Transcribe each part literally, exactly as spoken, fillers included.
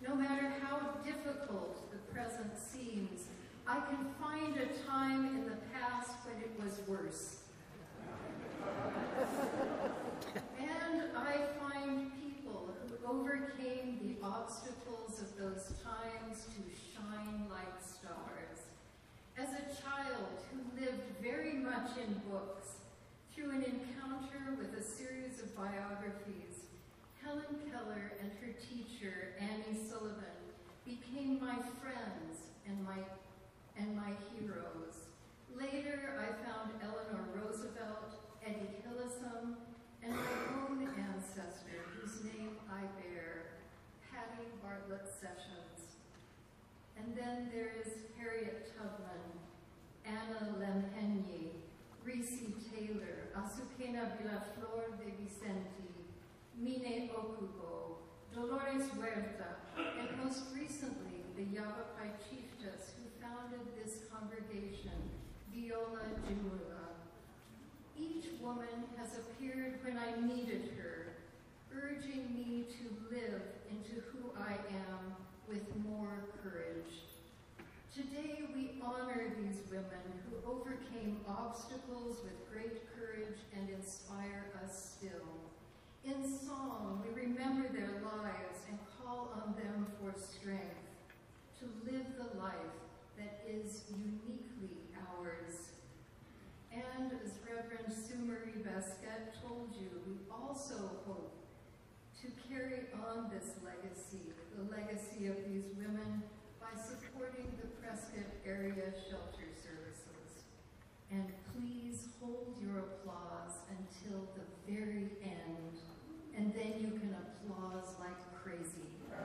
no matter how difficult the present seems, I can find a time in the past when it was worse. And I find people who overcame the obstacles of those times to shine like stars. As a child who lived very much in books, through an encounter with a series of biographies, Helen Keller and her teacher, Annie Sullivan, became my friends and my, and my heroes. Later, I found Eleanor Roosevelt, Eddie Hillesum, and my own ancestor, whose name I bear, Patty Bartlett Sessions. And then there is Harriet Tubman, Anna Lemhenyi, Reese Taylor, Azucena Villaflor de Vicente, Mine Okubo, Dolores Huerta, and most recently, the Yavapai chiefess who founded this congregation, Viola Jimula. Each woman has appeared when I needed her, urging me to live into who I am with more courage. Today we honor these women who overcame obstacles with great courage and inspire us still. In song, we remember their lives and call on them for strength to live the life that is uniquely ours. And as Reverend Sue-Marie Basquette told you, we also hope to carry on this legacy, the legacy of these women, by supporting the Prescott Area Shelter Services. And please hold your applause until the very end, and then you can applause like crazy.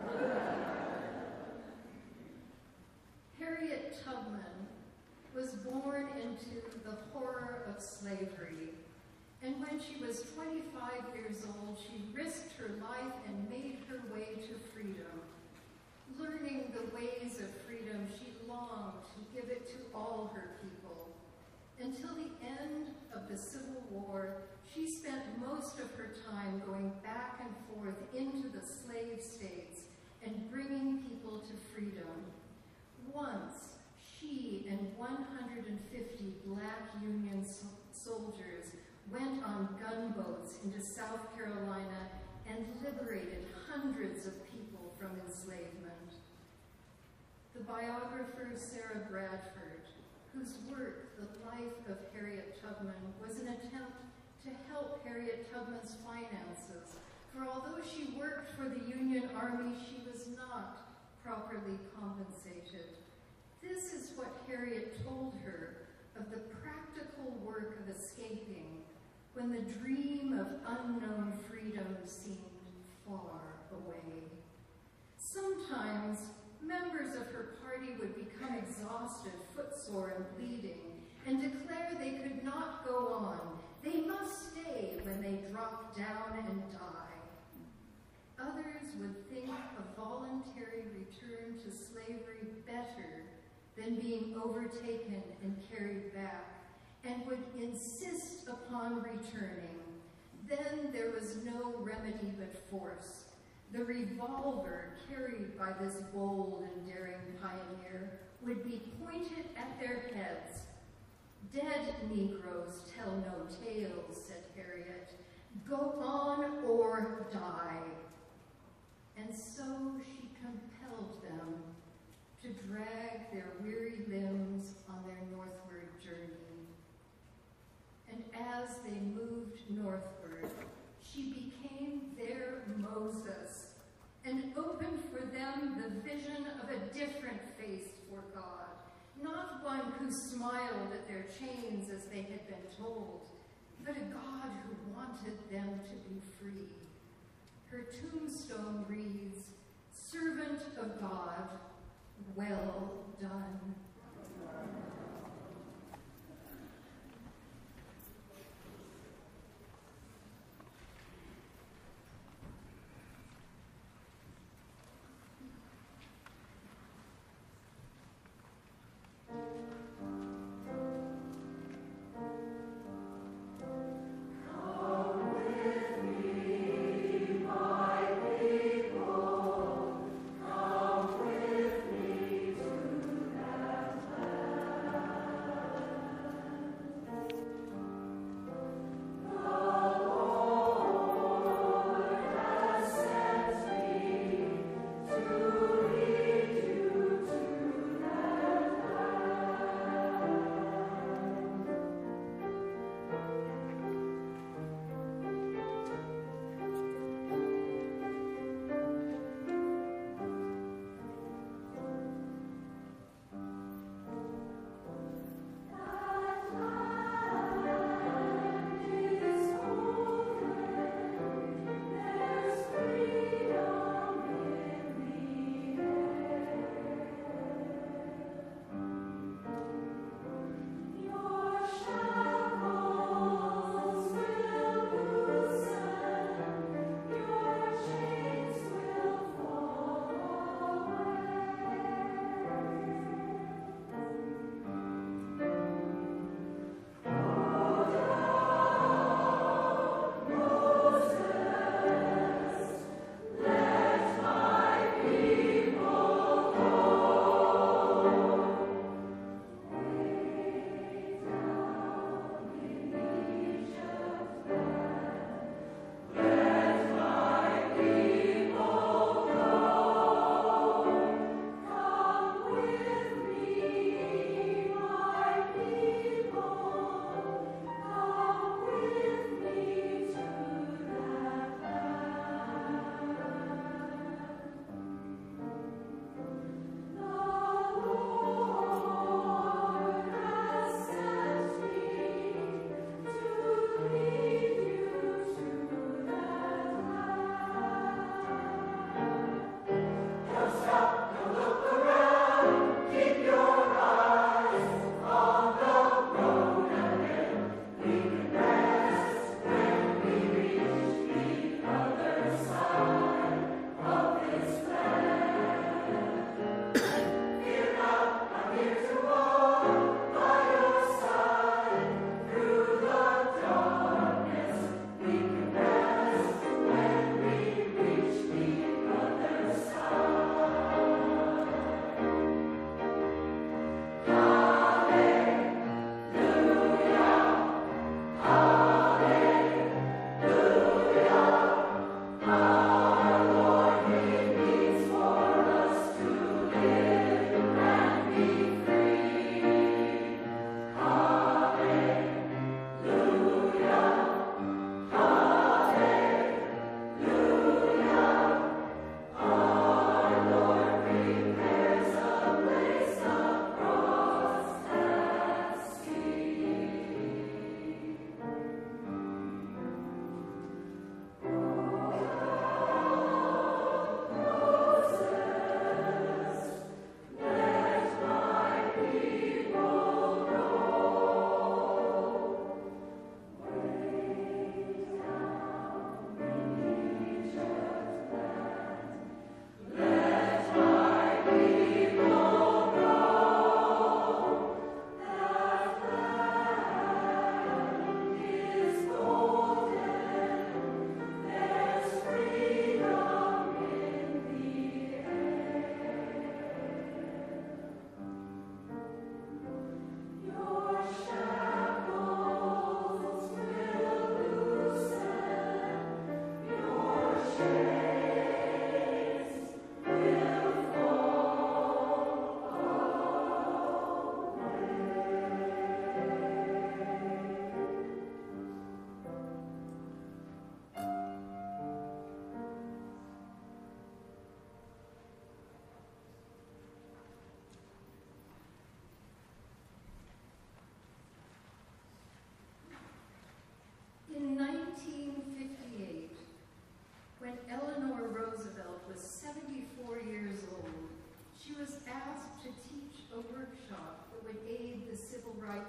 Harriet Tubman was born into the horror of slavery, and when she was twenty-five years old, she risked her life and made her way to freedom. Learning the ways of freedom, she longed to give it to all her people. Until the end of the Civil War, she spent most of her time going back and forth into the slave states and bringing people to freedom. Once, she and one hundred fifty black Union so soldiers went on gunboats into South Carolina and liberated hundreds of people from enslavement. The biographer Sarah Bradford, whose work, The Life of Harriet Tubman, was an attempt to help Harriet Tubman's finances, for although she worked for the Union Army, she was not properly compensated. This is what Harriet told her of the practical work of escaping when the dream of unknown freedom seemed far away. Sometimes, members of her party would become exhausted, footsore, and bleeding, and declare they could not go on. They must stay when they drop down and die. Others would think a voluntary return to slavery better than being overtaken and carried back, and would insist upon returning. Then there was no remedy but force. The revolver carried by this bold and daring pioneer would be pointed at their heads. Dead Negroes tell no tales, said Harriet. Go on or die. And so she compelled them to drag their weary limbs on their northward journey. And as they moved northward, she became their Moses and opened for them the vision of a different face for God, not one who smiled at their chains as they had been told, but a God who wanted them to be free. Her tombstone reads, "Servant of God, well done." Come with me, my people, come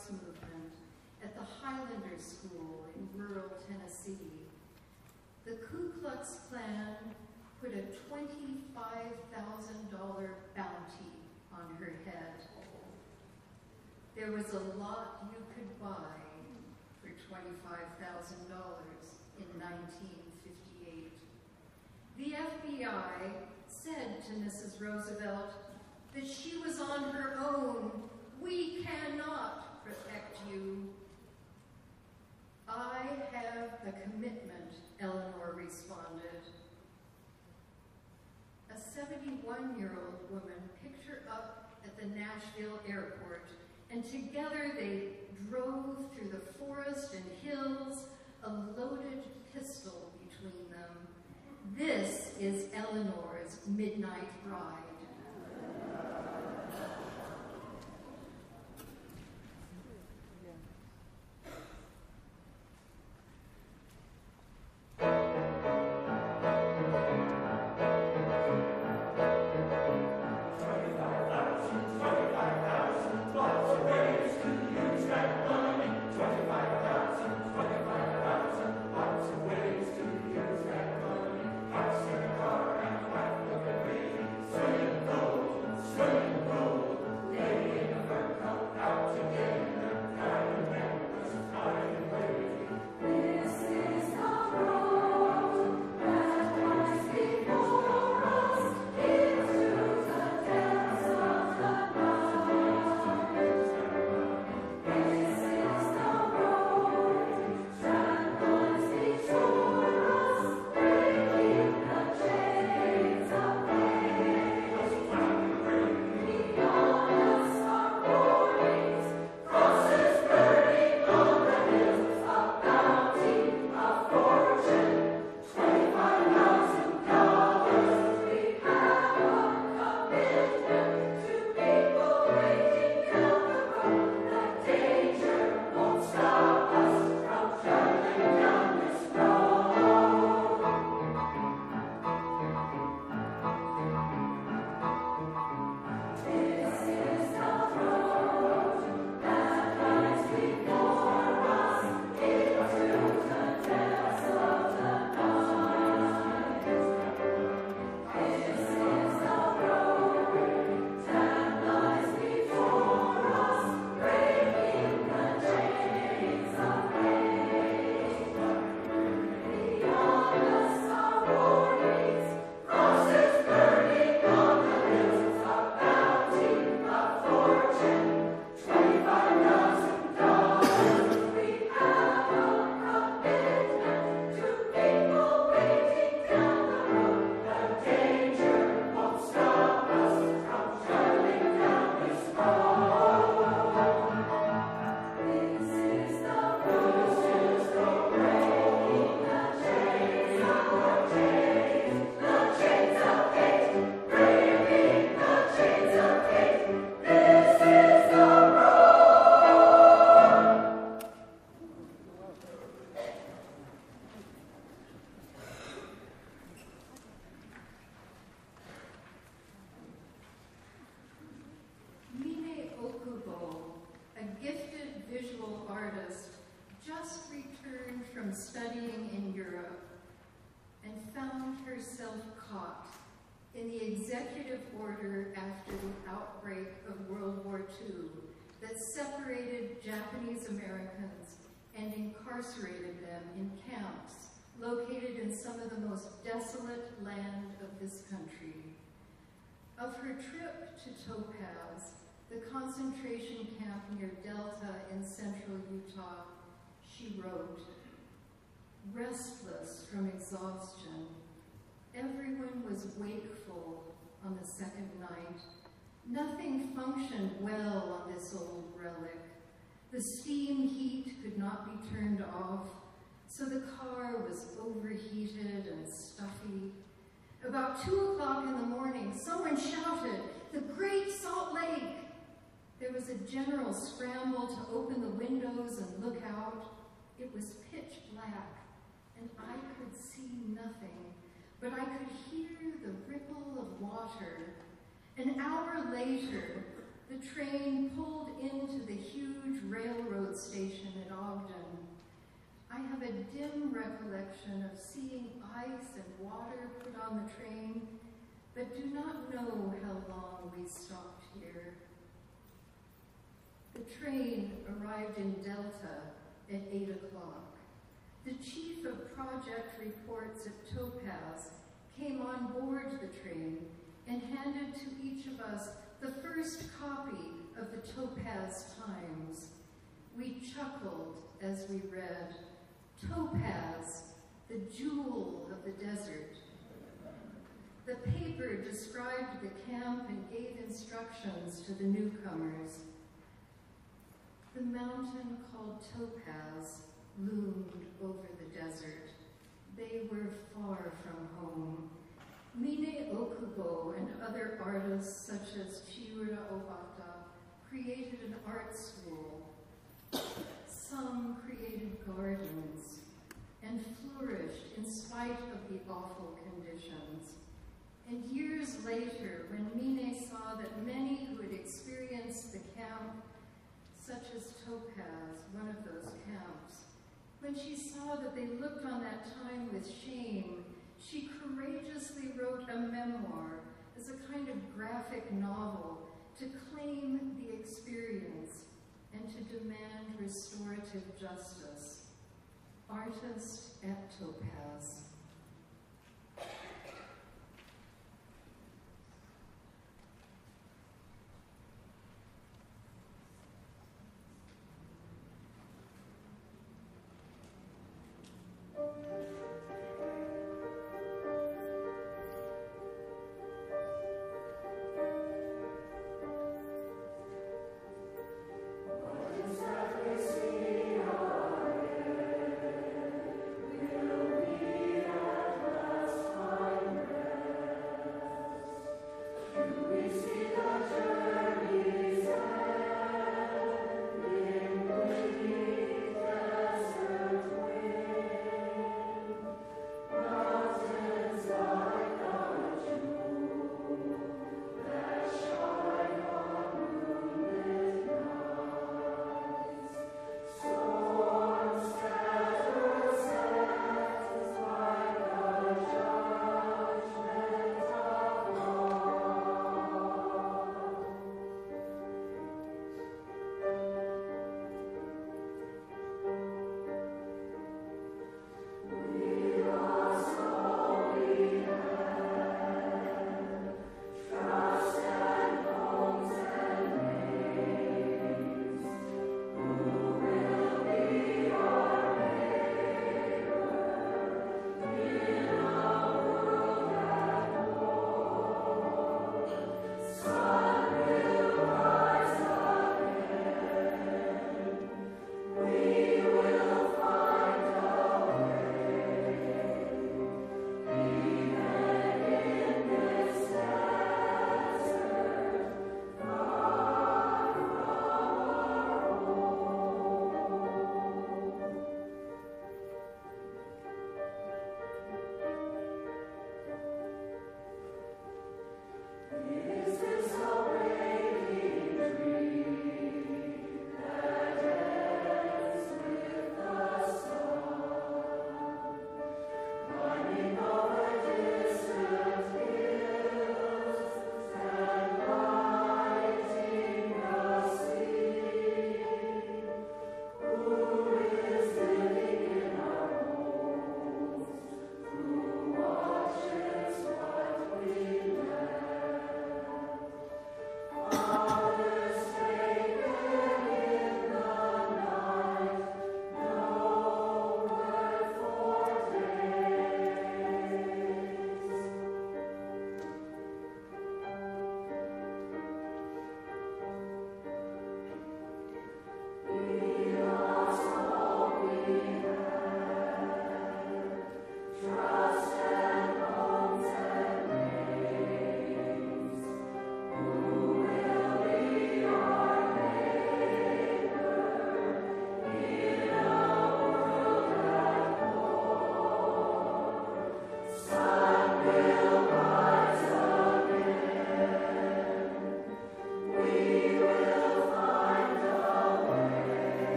rights movement at the Highlander School in rural Tennessee. The Ku Klux Klan put a twenty-five thousand dollar bounty on her head. There was a lot you could buy for twenty-five thousand dollars in nineteen fifty-eight. The F B I said to Missus Roosevelt that she was on her own. We cannot protect you. I have a commitment, Eleanor responded. A seventy-one-year-old woman picked her up at the Nashville airport, and together they drove through the forest and hills, a loaded pistol between them. This is Eleanor's midnight ride. Studying in Europe and found herself caught in the executive order after the outbreak of World War Two that separated Japanese Americans and incarcerated them in camps located in some of the most desolate land of this country. Of her trip to Topaz, the concentration camp near Delta in central Utah, she wrote, "Restless from exhaustion, everyone was wakeful on the second night. Nothing functioned well on this old relic. The steam heat could not be turned off, so the car was overheated and stuffy. About two o'clock in the morning, someone shouted, 'The Great Salt Lake!' There was a general scramble to open the windows and look out. It was pitch black, and I could see nothing, but I could hear the ripple of water. An hour later, the train pulled into the huge railroad railroad station at Ogden. I have a dim recollection of seeing ice and water put on the train, but do not know how long we stopped here. The train arrived in Delta at eight o'clock. The chief of project reports at Topaz came on board the train and handed to each of us the first copy of the Topaz Times. We chuckled as we read, "Topaz, the jewel of the desert." The paper described the camp and gave instructions to the newcomers. The mountain called Topaz loomed over the desert. They were far from home. Mine Okubo and other artists such as Chiura Obata created an art school. Some created gardens and flourished in spite of the awful conditions. And years later, when Mine saw that many who had experienced the camp, such as Topaz, one of those camps, when she saw that they looked on that time with shame, she courageously wrote a memoir as a kind of graphic novel to claim the experience and to demand restorative justice. Artist at Topaz. Will be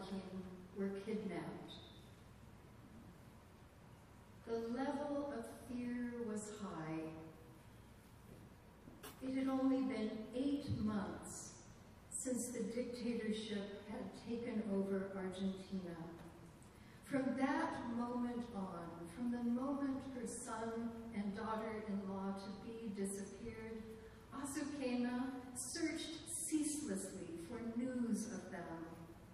Joaquin were kidnapped. The level of fear was high. It had only been eight months since the dictatorship had taken over Argentina. From that moment on, from the moment her son and daughter-in-law to-be disappeared, Azucena searched ceaselessly for news of them.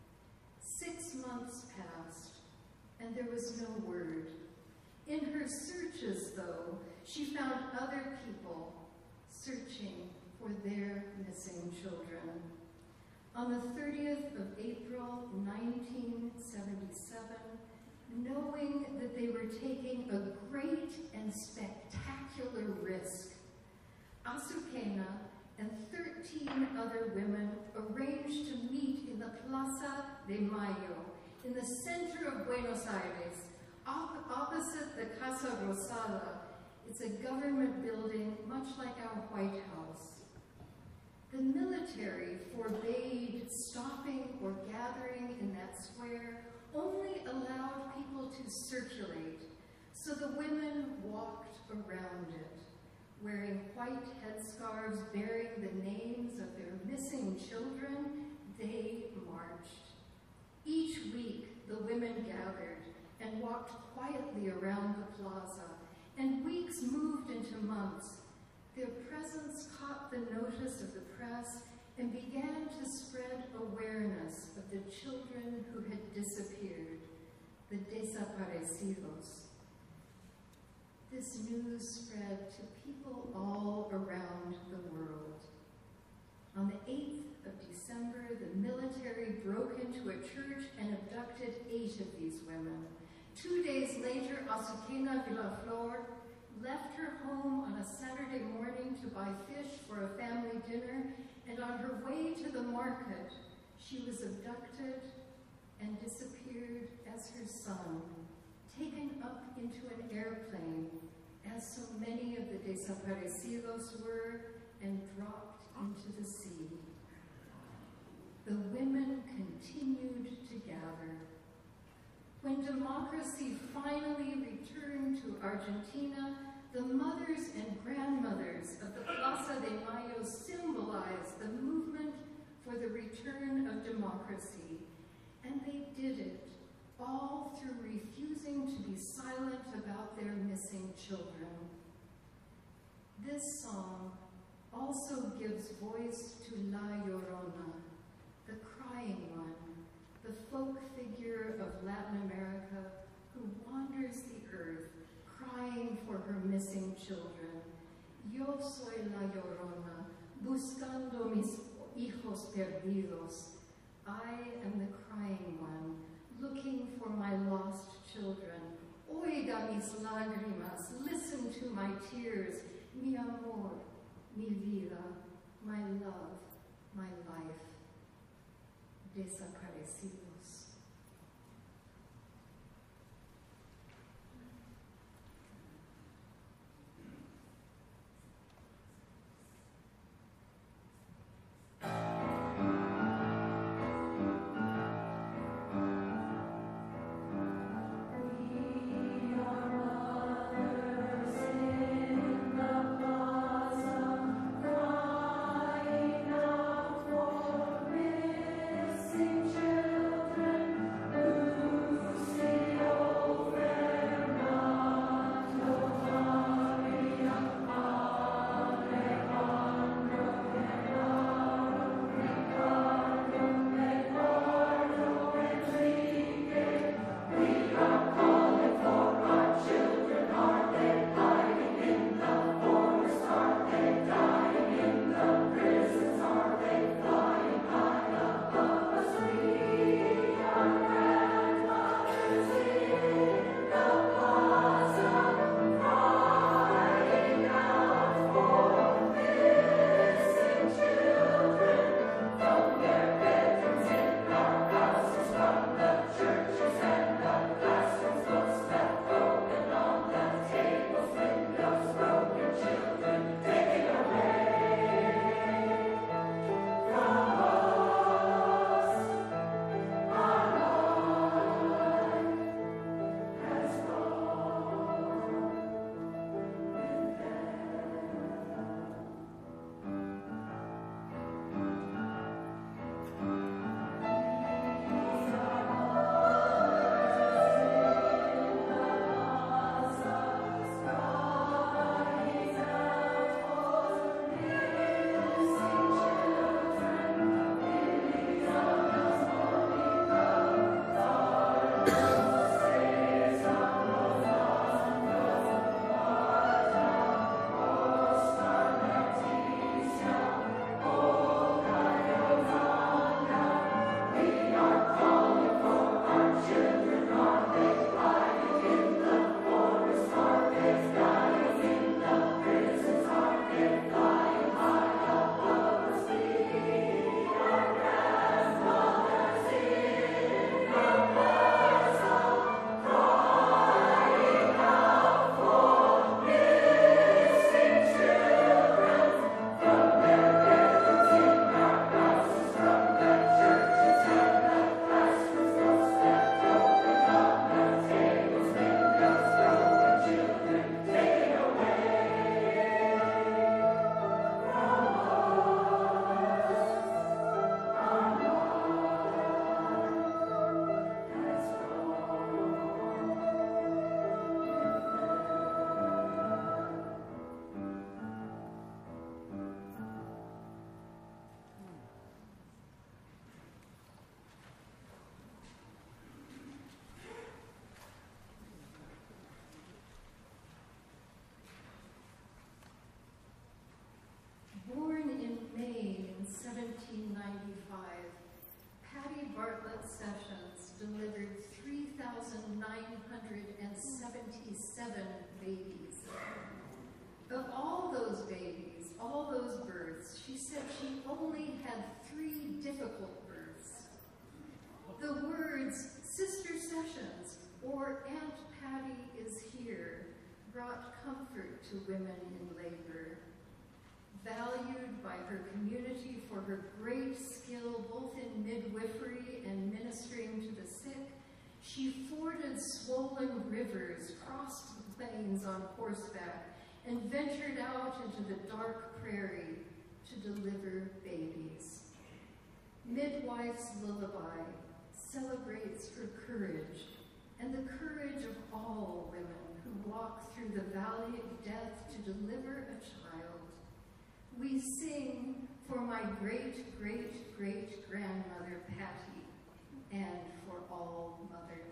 Six months passed, and there was no word. In her searches, though, she found other people searching for their missing children. On the thirtieth of April, nineteen seventy-seven, knowing that they were taking a great and spectacular risk, Azucena and thirteen other women arranged to meet in the Plaza de Mayo, in the center of Buenos Aires, opposite the Casa Rosada. It's a government building much like our White House. The military forbade stopping or gathering in that square, only allowed people to circulate, so the women walked around it, wearing white headscarves bearing the names of their missing children. They marched. Each week, the women gathered and walked quietly around the plaza, and weeks moved into months. Their presence caught the notice of the press and began to spread awareness of the children who had disappeared, the desaparecidos. This news spread to people all around the world. On the eighth of December, the military broke into a church and abducted eight of these women. Two days later, Azucena Villaflor left her home on a Saturday morning to buy fish for a family dinner, and on her way to the market, she was abducted and disappeared as her son, taken up into an airplane, as so many of the desaparecidos were, and dropped into the sea. The women continued to gather. When democracy finally returned to Argentina, the mothers and grandmothers of the Plaza de Mayo symbolized the movement for the return of democracy, and they did it all through refusing to be silent about their missing children. This song also gives voice to La Llorona, the crying one, the folk figure of Latin America who wanders the earth, crying for her missing children. Yo soy la Llorona, buscando mis hijos perdidos. I am the crying one, looking for my lost children. Oiga mis lágrimas, listen to my tears. Mi amor, mi vida, my love, my life. Desaparecidos. Children. delivered three thousand nine hundred seventy-seven babies. Of all those babies, all those births, she said she only had three difficult births. The words Sister Sessions or Aunt Patty is here brought comfort to women in labor. Valued by her community for her great skill both in midwifery and ministering to the sick, she forded swollen rivers, crossed the plains on horseback, and ventured out into the dark prairie to deliver babies. Midwife's Lullaby celebrates her courage and the courage of all women who walk through the valley of death to deliver a child. We sing for my great, great, great grandmother, Patty, and for all mothers.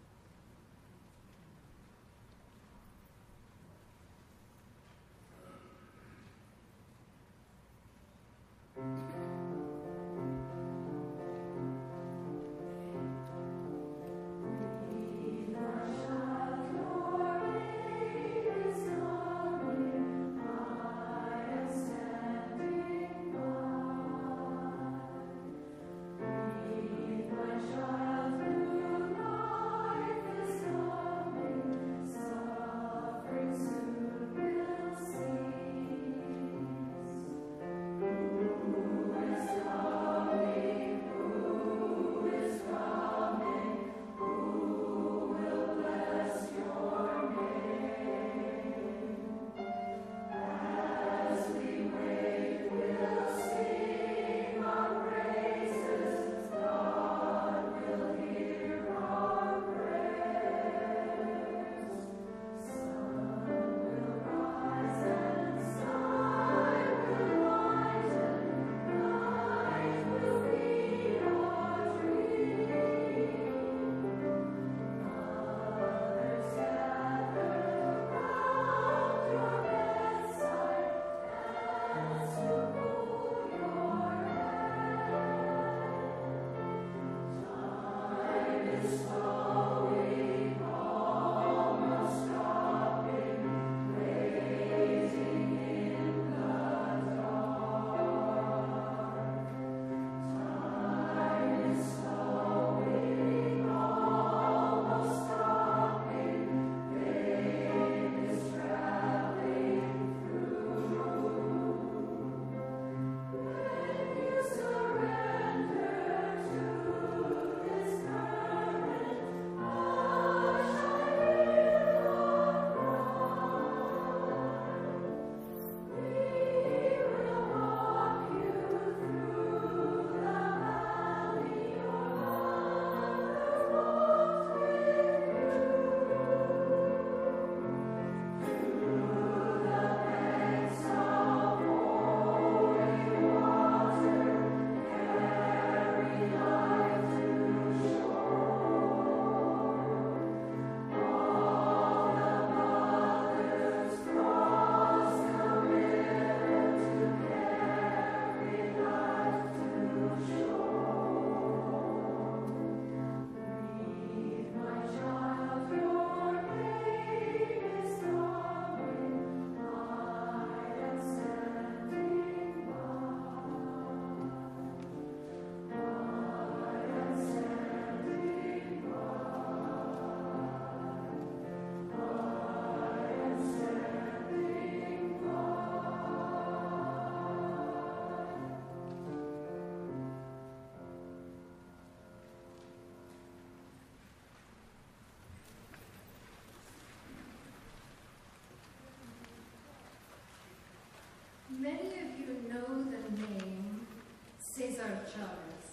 Many of you know the name Cesar Chavez.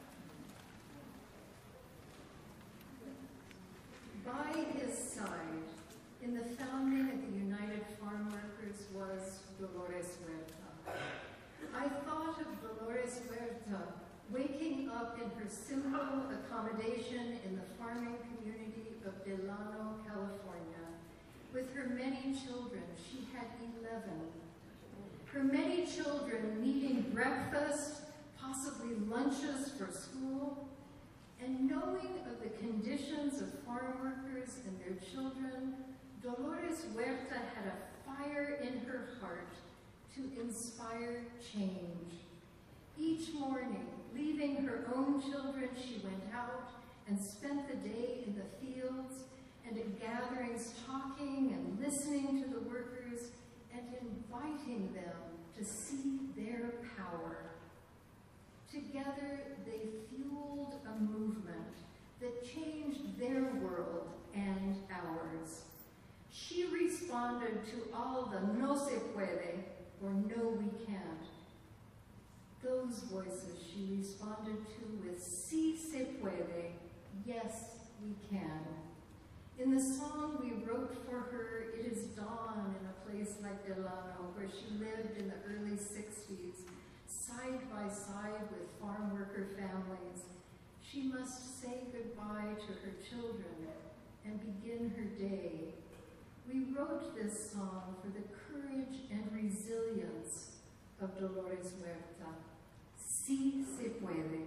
By his side, in the founding of the United Farm Workers, was Dolores Huerta. I thought of Dolores Huerta waking up in her simple accommodation in the farming community of Delano, California, with her many children. She had eleven. Her many children needing breakfast, possibly lunches for school, And knowing of the conditions of farm workers and their children, Dolores Huerta had a fire in her heart to inspire change. Each morning, leaving her own children, she went out and spent the day in the fields and at gatherings, talking and listening to the workers and inviting them to see their power. Together, they fueled a movement that changed their world and ours. She responded to all the no se puede, or no we can't. Those voices she responded to with si se puede, yes we can. In the song we wrote for her, It Is Dawn in a place like Delano, where she lived in the early sixties, side by side with farm worker families. She must say goodbye to her children and begin her day. We wrote this song for the courage and resilience of Dolores Huerta. Sí se puede.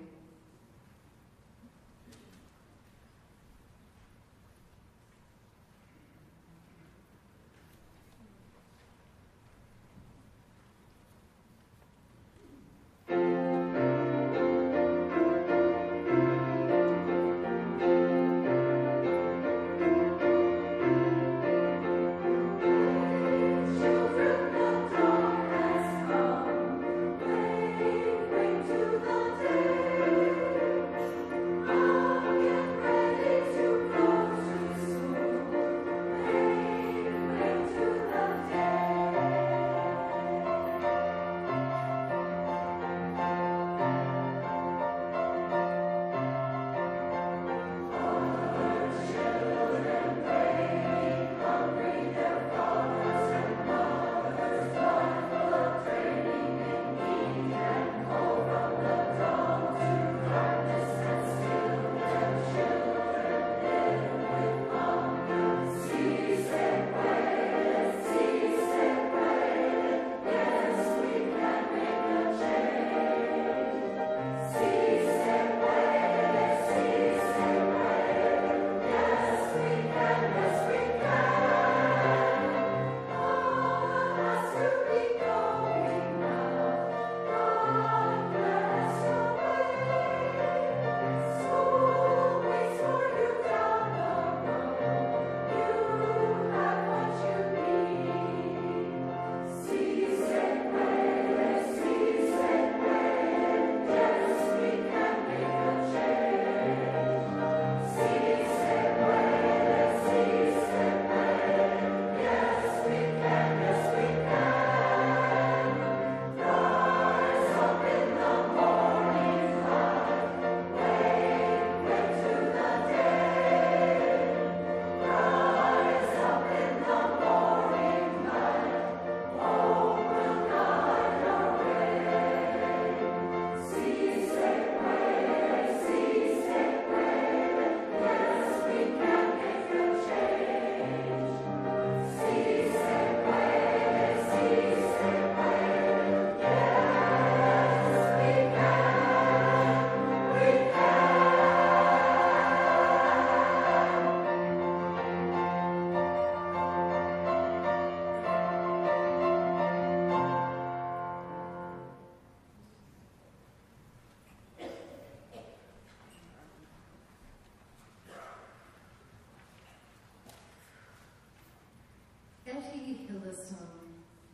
Etty Hillesum,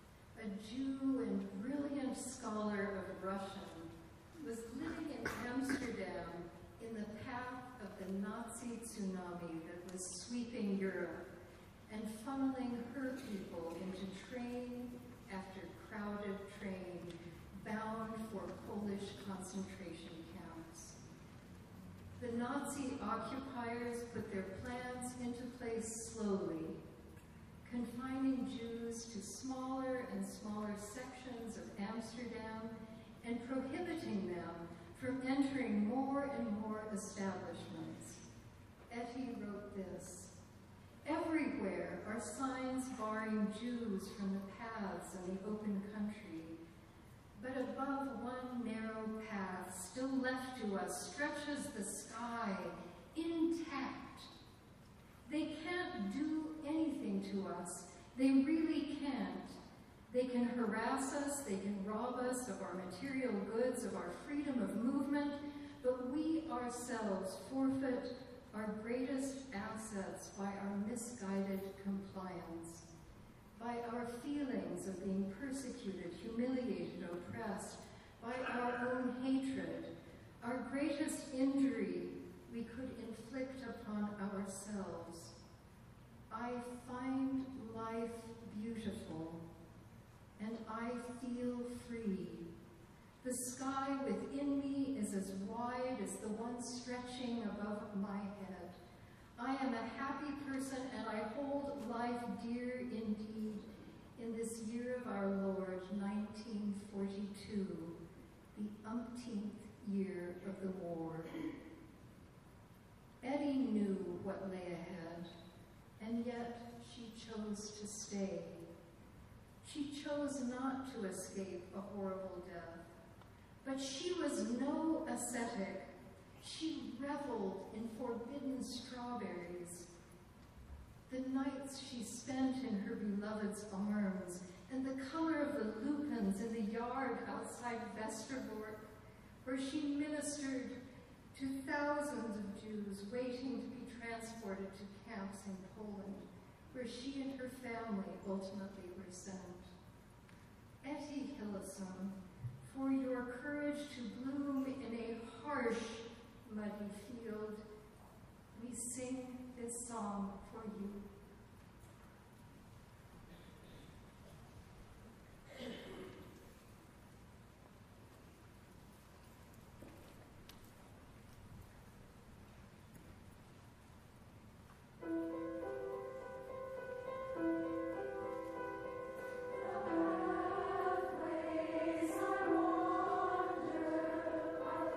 a Jew and brilliant scholar of Russian, was living in Amsterdam in the path of the Nazi tsunami that was sweeping Europe and funneling her people into train after crowded train bound for Polish concentration camps. The Nazi occupiers put their plans into place slowly, confining Jews to smaller and smaller sections of Amsterdam and prohibiting them from entering more and more establishments. Etty wrote this: "Everywhere are signs barring Jews from the paths in the open country. But above one narrow path, still left to us, stretches the sky, intact. They can't do anything to us. They really can't. They can harass us, they can rob us of our material goods, of our freedom of movement, but we ourselves forfeit our greatest assets by our misguided compliance, by our feelings of being persecuted, humiliated, oppressed, by our own hatred, our greatest injury we could inflict upon ourselves. I find life beautiful, and I feel free. The sky within me is as wide as the one stretching above my head. I am a happy person, and I hold life dear indeed in this year of our Lord, nineteen forty-two, the umpteenth year of the war. Eddie knew what lay ahead, and yet she chose to stay. She chose not to escape a horrible death, but she was no ascetic. She reveled in forbidden strawberries. The nights she spent in her beloved's arms, and the color of the lupins in the yard outside Westerbork, where she ministered to thousands of Jews waiting to be transported to camps in Poland, where she and her family ultimately were sent. Etty Hillesum, for your courage to bloom in a harsh, muddy field, we sing this song for you. Pathways I wander,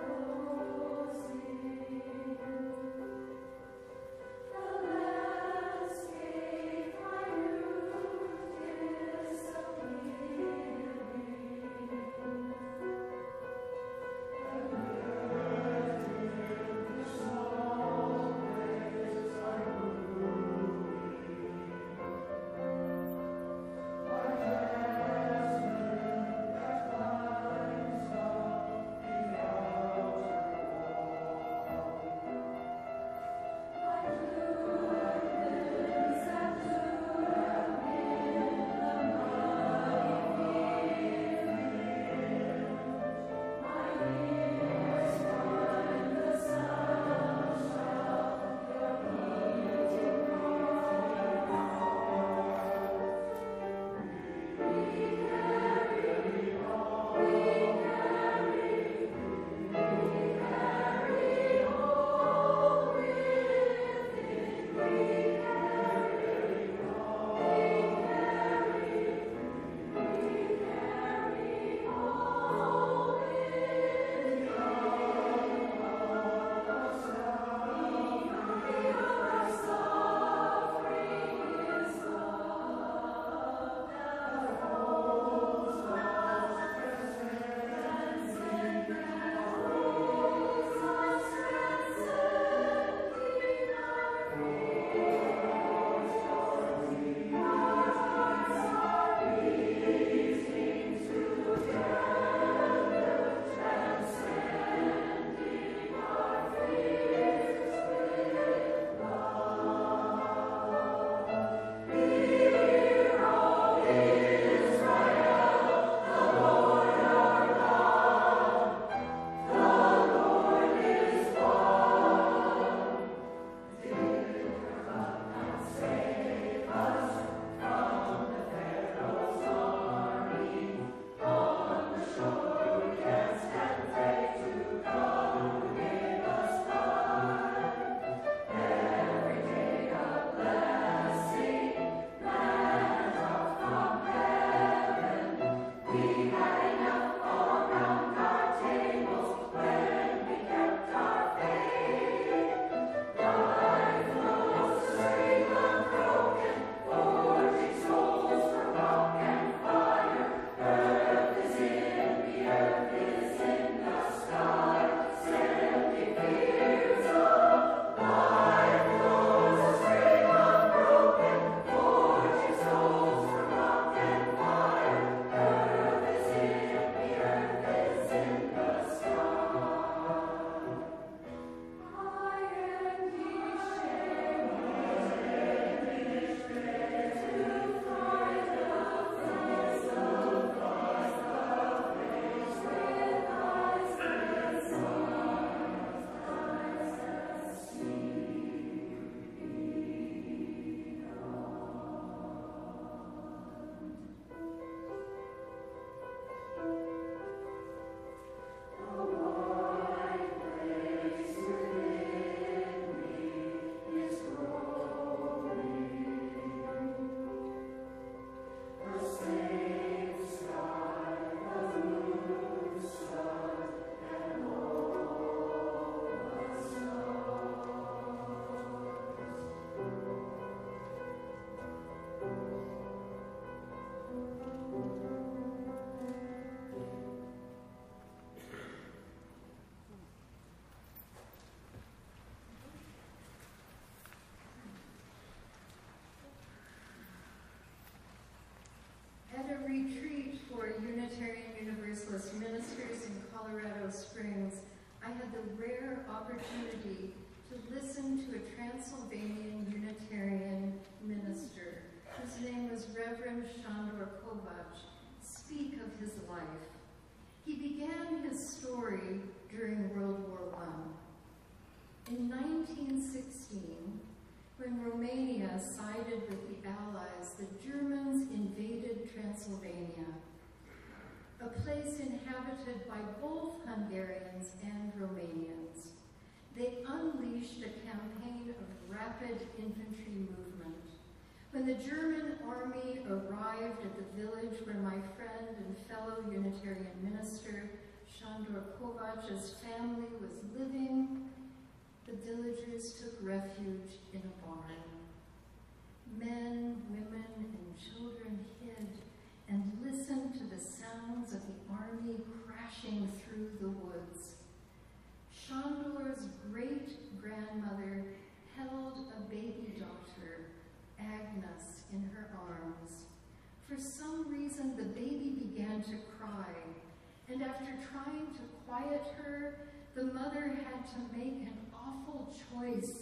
the rare opportunity to listen to a Transylvanian Unitarian minister, whose name was Reverend Sandor Kovac, speak of his life. He began his story during World War One. In nineteen sixteen, when Romania sided with the Allies, the Germans invaded Transylvania, a place inhabited by both Hungarians and Romanians. They unleashed a campaign of rapid infantry movement. When the German army arrived at the village where my friend and fellow Unitarian minister, Sandor Kovac's family was living, the villagers took refuge in a barn. Men, women, and children hid and listened to the sounds of the army crashing through the woods. Sandor's great-grandmother held a baby daughter, Agnes, in her arms. For some reason, the baby began to cry, and after trying to quiet her, the mother had to make an awful choice.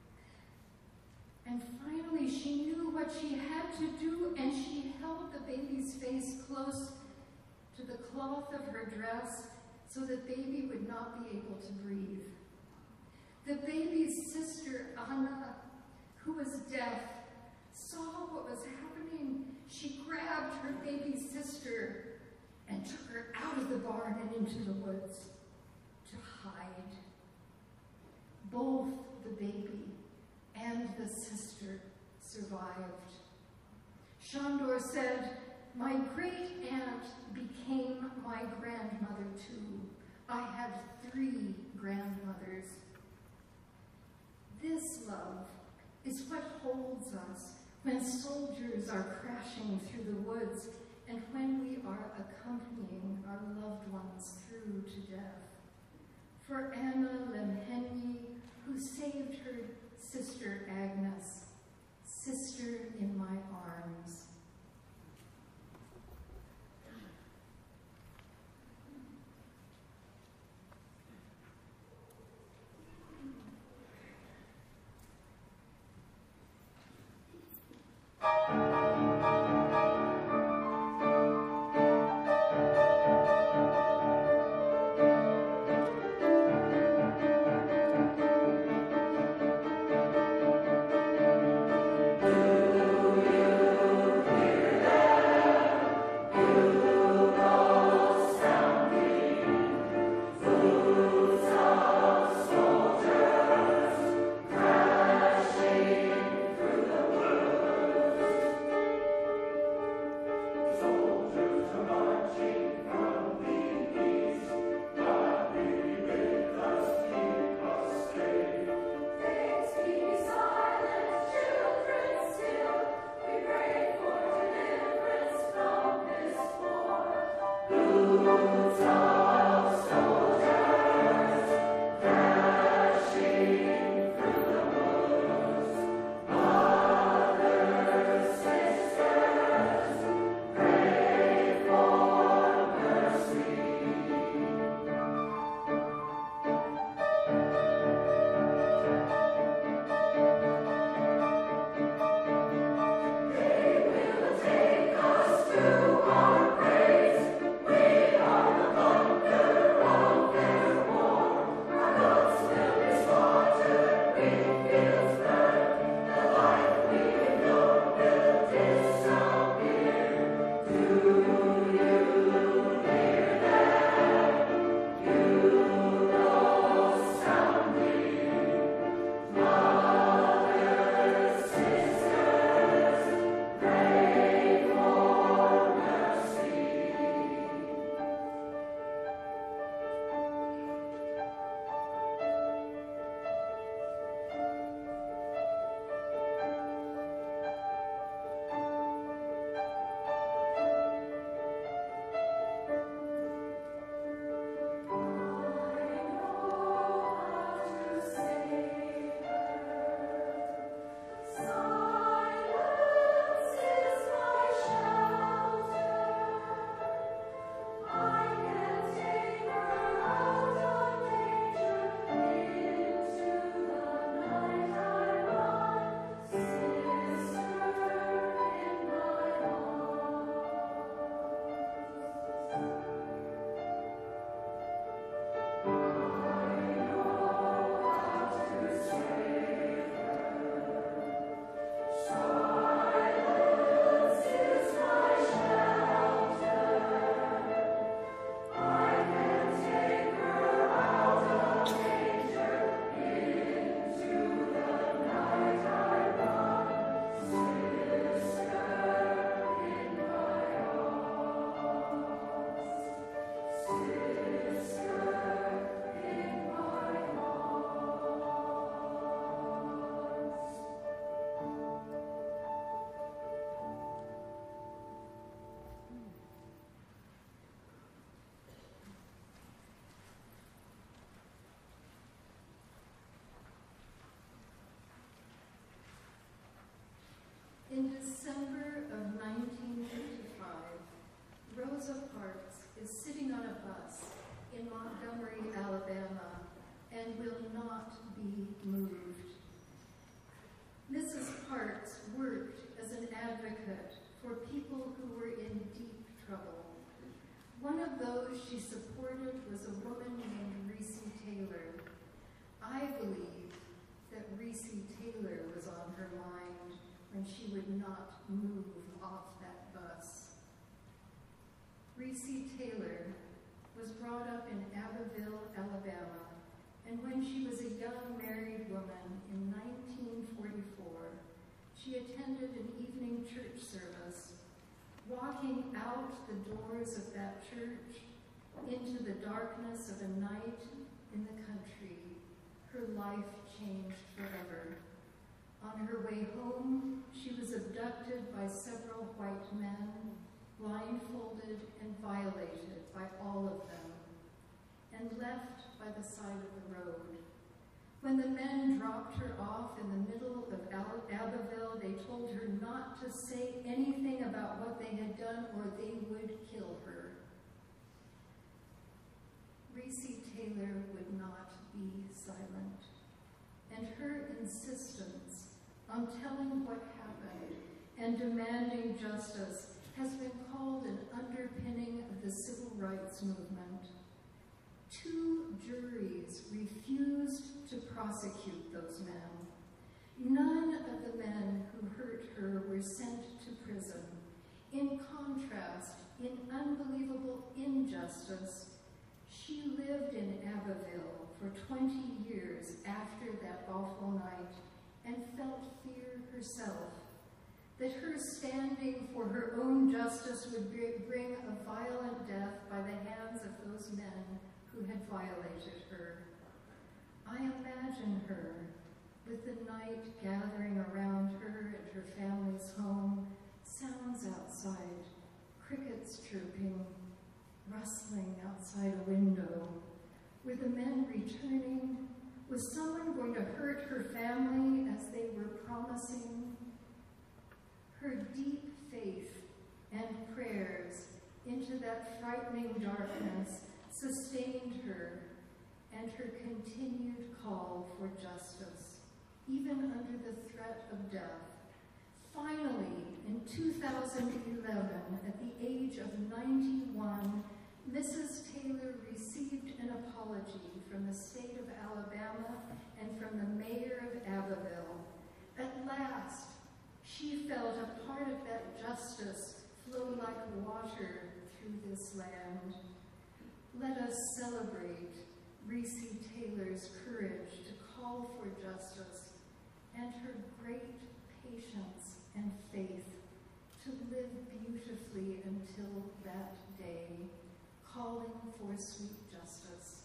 And finally, she knew what she had to do, and she held the baby's face close to the cloth of her dress so the baby would not be able to breathe. The baby's sister, Anna, who was deaf, saw what was happening. She grabbed her baby sister and took her out of the barn and into the woods to hide. Both the baby and the sister survived. Sandor said, "My great aunt became my grandmother too. I had three grandmothers." This love is what holds us when soldiers are crashing through the woods and when we are accompanying our loved ones through to death. For Anna Lemhenyi, who saved her sister Agnes, sister in my arms. moved. Missus Parks worked as an advocate for people who were in deep trouble. One of those she supported was a woman named Reese Taylor. I believe that Reese Taylor was on her mind when she would not move off that bus. Reese Taylor was brought up in Abbeville, Alabama, and when she was a young married woman in nineteen forty-four, she attended an evening church service. Walking out the doors of that church into the darkness of a night in the country, her life changed forever. On her way home, she was abducted by several white men, blindfolded and violated by all of them, and left by the side of the road. When the men dropped her off in the middle of Abbeville, they told her not to say anything about what they had done or they would kill her. Reese Taylor would not be silent, and her insistence on telling what happened and demanding justice has been called an underpinning of the civil rights movement. Two juries refused to prosecute those men. None of the men who hurt her were sent to prison. In contrast, in unbelievable injustice, she lived in Abbeville for twenty years after that awful night and felt fear herself, that her standing for her own justice would bring a violent death by the hands of those men who had violated her. I imagine her with the night gathering around her at her family's home, sounds outside, crickets chirping, rustling outside a window. Were the men returning? Was someone going to hurt her family as they were promising? Her deep faith and prayers into that frightening darkness sustained her and her continued call for justice, even under the threat of death. Finally, in two thousand eleven, at the age of ninety-one, Missus Taylor received an apology from the state of Alabama and from the mayor of Abbeville. At last, she felt a part of that justice flow like water through this land. Let us celebrate Reese Taylor's courage to call for justice and her great patience and faith to live beautifully until that day, calling for sweet justice.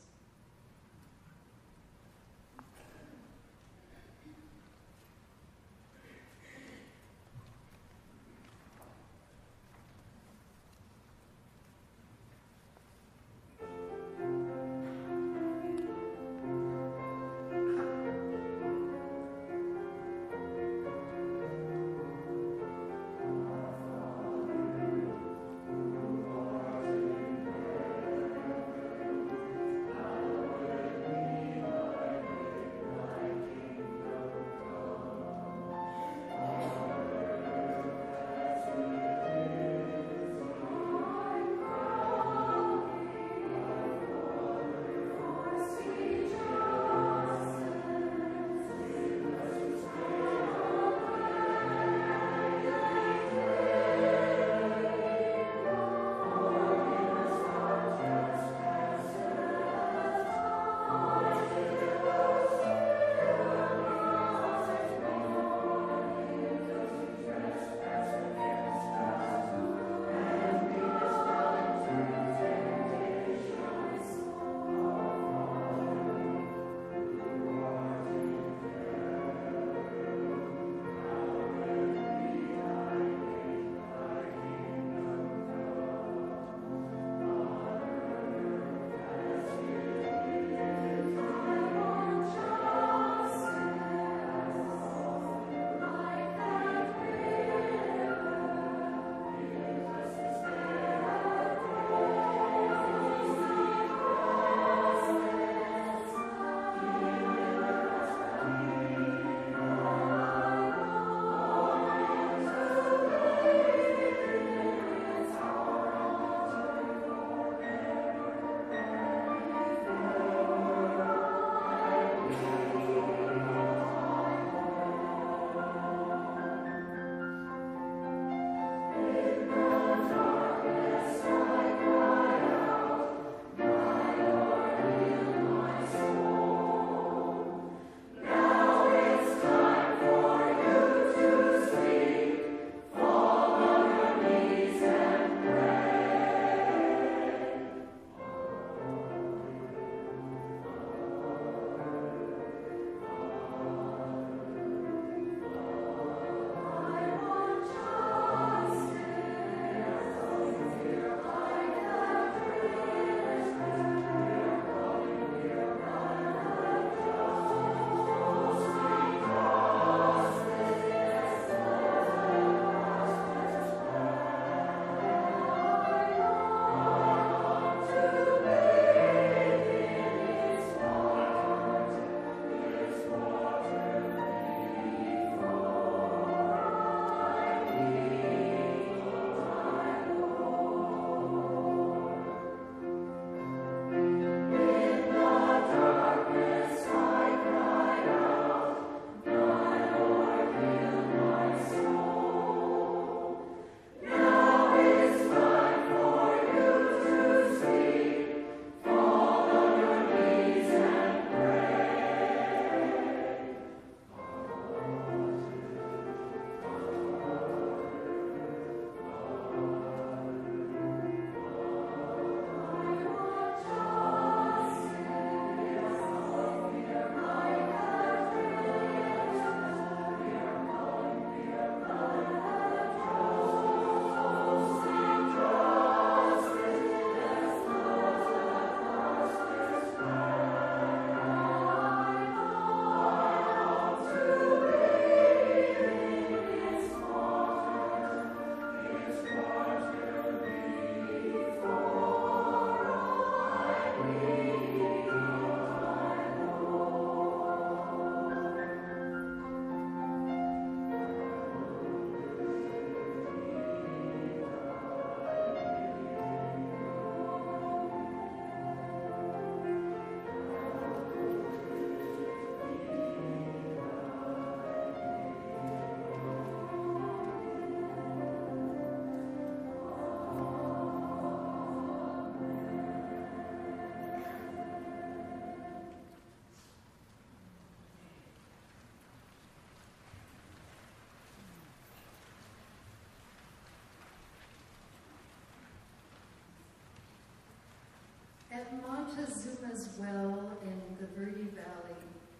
At Montezuma's Well in the Verde Valley,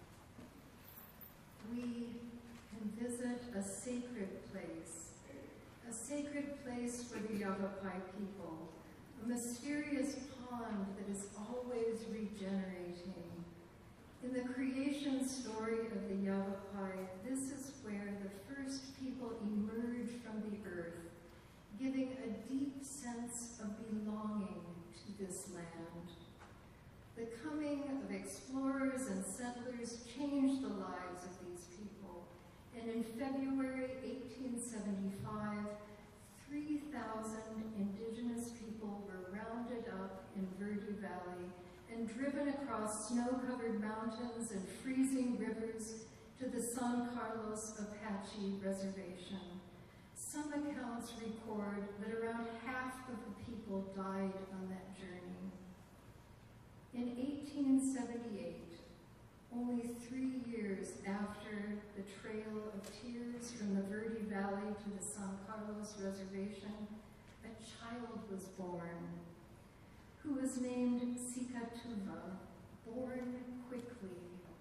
we can visit a sacred place, a sacred place for the Yavapai people, a mysterious pond that is always regenerating. In the creation story of the Yavapai, this is where the first people emerge from the earth, giving a deep sense of belonging to this land. The coming of explorers and settlers changed the lives of these people, and in February eighteen seventy-five, three thousand indigenous people were rounded up in Verde Valley and driven across snow-covered mountains and freezing rivers to the San Carlos Apache Reservation. Some accounts record that around half of the people died on that journey. In eighteen seventy-eight, only three years after the Trail of Tears from the Verde Valley to the San Carlos Reservation, a child was born, who was named Sikatuva, born quickly.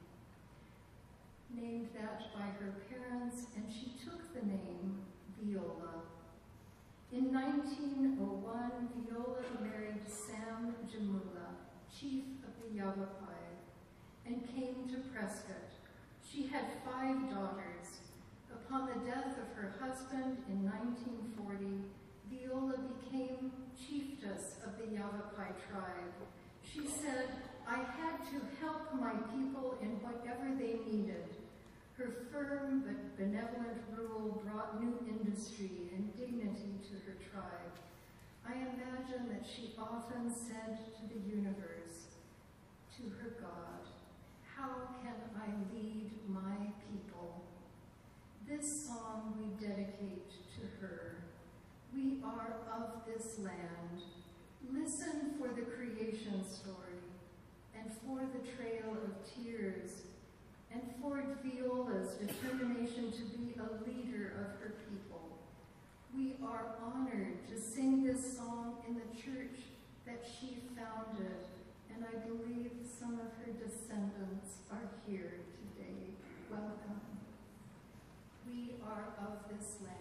Named that by her parents, and she took the name Viola. In nineteen oh one, Viola married Sam Jamula, chief of the Yavapai, and came to Prescott. She had five daughters. Upon the death of her husband in nineteen forty, Viola became chiefess of the Yavapai tribe. She said, "I had to help my people in whatever they needed." Her firm but benevolent rule brought new industry and dignity to her tribe. I imagine that she often said to the universe, to her God, "How can I lead my people?" This song we dedicate to her. We are of this land. Listen for the creation story, and for the Trail of Tears, and for Viola's determination to be a leader of her people. We are honored to sing this song in the church that she founded, and I believe some of her descendants are here today. Welcome. We are of this land.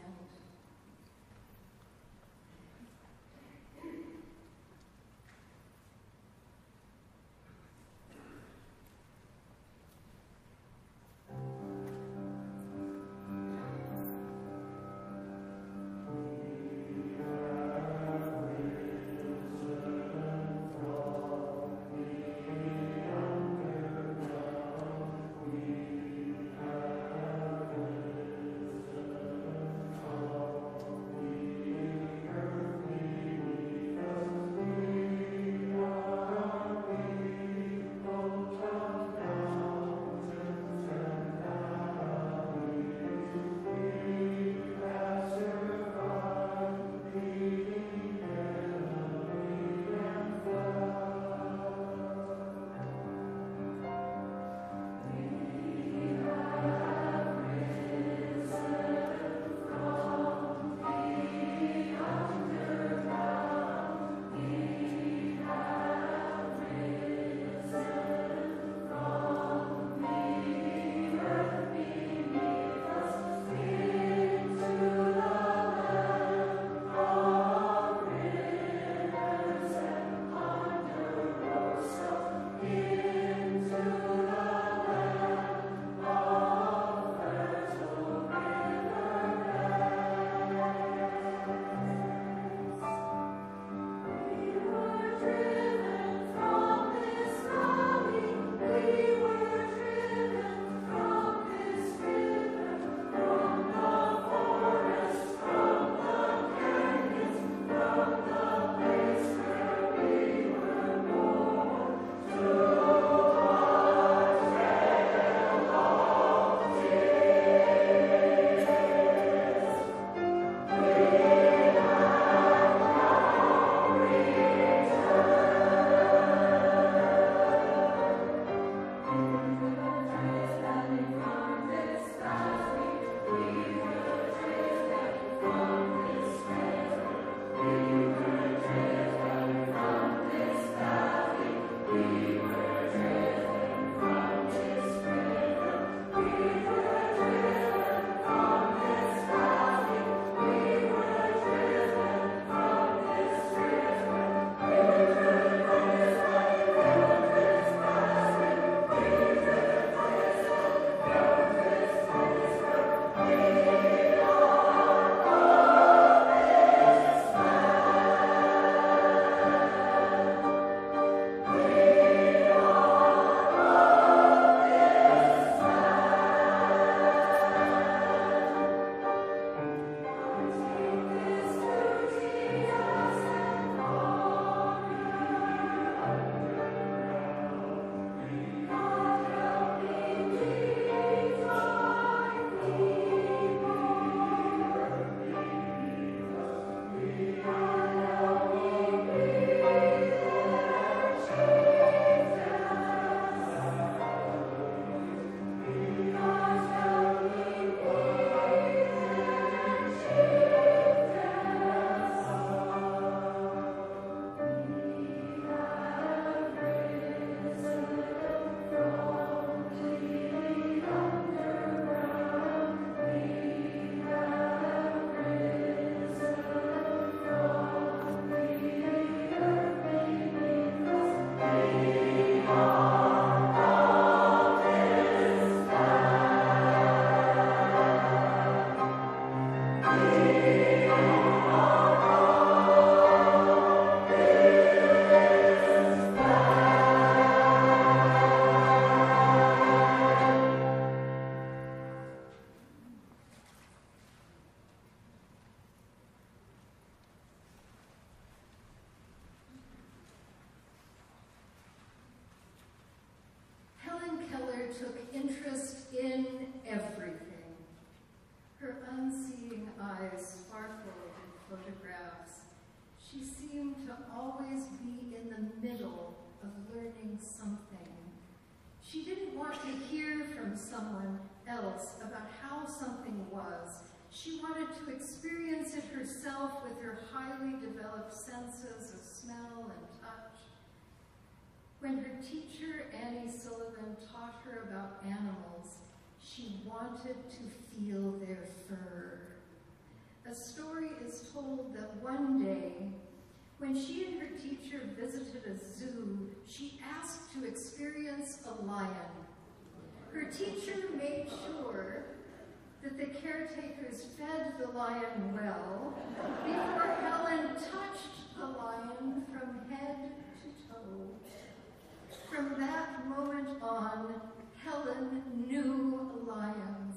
something. She didn't want to hear from someone else about how something was. She wanted to experience it herself with her highly developed senses of smell and touch. When her teacher, Annie Sullivan, taught her about animals, she wanted to feel their fur. A story is told that one day, when she and her teacher visited a zoo, she asked to experience a lion. Her teacher made sure that the caretakers fed the lion well before Helen touched the lion from head to toe. From that moment on, Helen knew lions.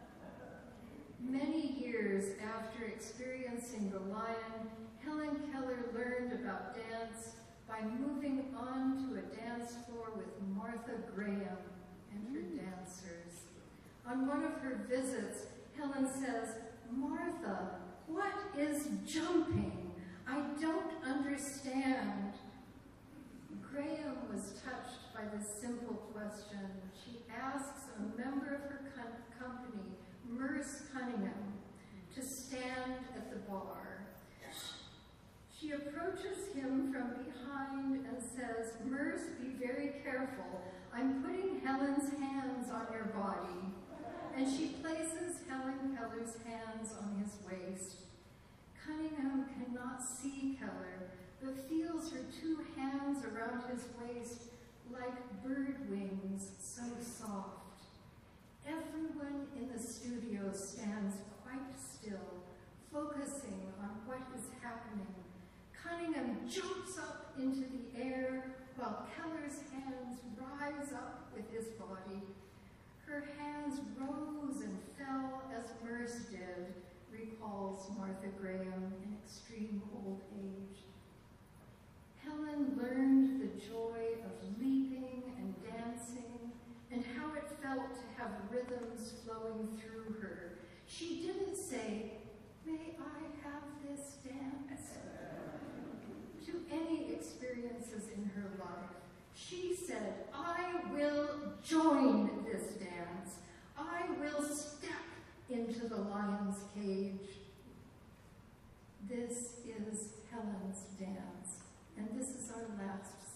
Many years after experiencing the lion, Helen Keller learned about dance by moving on to a dance floor with Martha Graham and her dancers. On one of her visits, Helen says, "Martha, what is jumping? I don't understand." Graham was touched by this simple question. She asks a member of her company, Merce Cunningham, to stand at the bar. She approaches him from behind and says, "Merce, be very careful. I'm putting Helen's hands on your body." And she places Helen Keller's hands on his waist. Cunningham cannot see Keller, but feels her two hands around his waist like bird wings, so soft. Everyone in the studio stands quite still, focusing on what is happening. Cunningham jumps up into the air while Keller's hands rise up with his body. Her hands rose and fell as Merce did, recalls Martha Graham in extreme old age. Helen learned the joy of leaping and dancing and how it felt to have rhythms flowing through her. She didn't say, "May I have this dance?" to any experiences in her life. She said, "I will join this dance. I will step into the lion's cage." This is Helen's dance, and this is our last